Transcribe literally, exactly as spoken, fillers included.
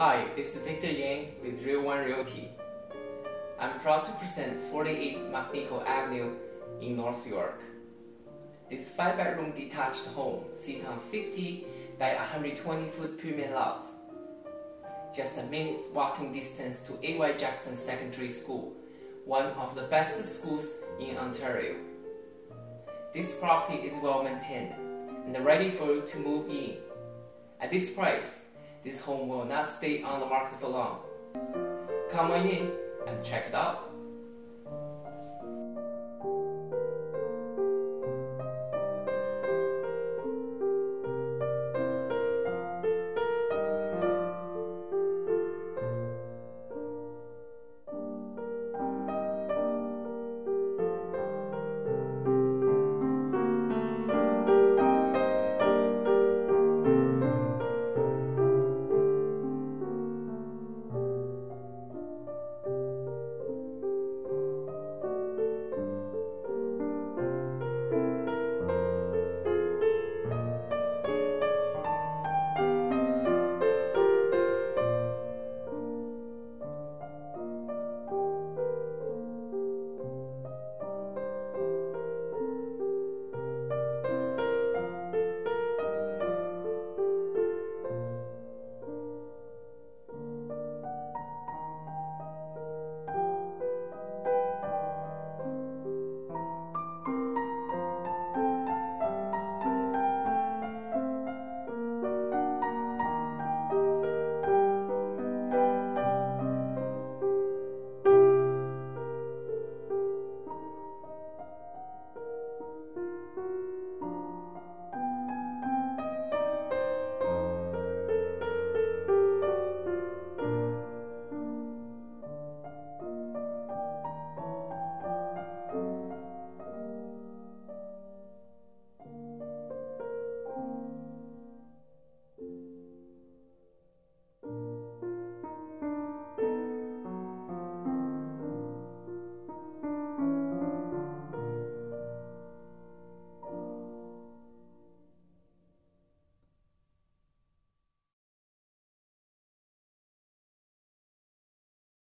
Hi, this is Victor Yang with Real One Realty. I'm proud to present forty-eight Mcnicoll Avenue in North York. This five bedroom detached home sits on fifty by one hundred twenty foot premium lot. Just a minute's walking distance to A Y Jackson Secondary School, one of the best schools in Ontario. This property is well maintained and ready for you to move in. At this price, this home will not stay on the market for long. Come on in and check it out.